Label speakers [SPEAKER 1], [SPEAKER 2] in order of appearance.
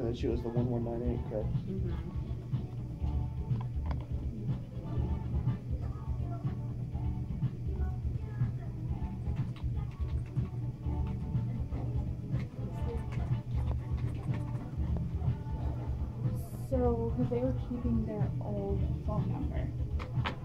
[SPEAKER 1] and then she was the 1198, correct?
[SPEAKER 2] So, because they were keeping their old phone number.